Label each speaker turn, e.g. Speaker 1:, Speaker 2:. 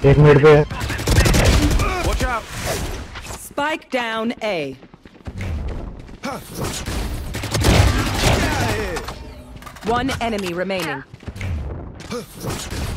Speaker 1: एक मिनट पे है।
Speaker 2: Watch out.
Speaker 3: Spike down A. One enemy remaining.